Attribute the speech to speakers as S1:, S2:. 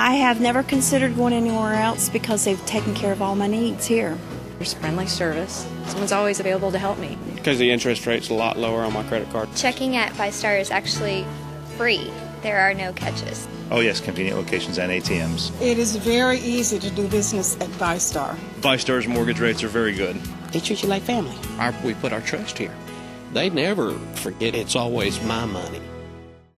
S1: I have never considered going anywhere else because they've taken care of all my needs here.
S2: There's friendly service. Someone's always available to help me.
S3: Because the interest rate's a lot lower on my credit card.
S4: Checking at VyStar is actually free. There are no catches.
S5: Oh yes, convenient locations and ATMs.
S6: It is very easy to do business at VyStar.
S5: VyStar's mortgage rates are very good.
S7: They treat you like family.
S8: We put our trust here. They never forget it's always my money.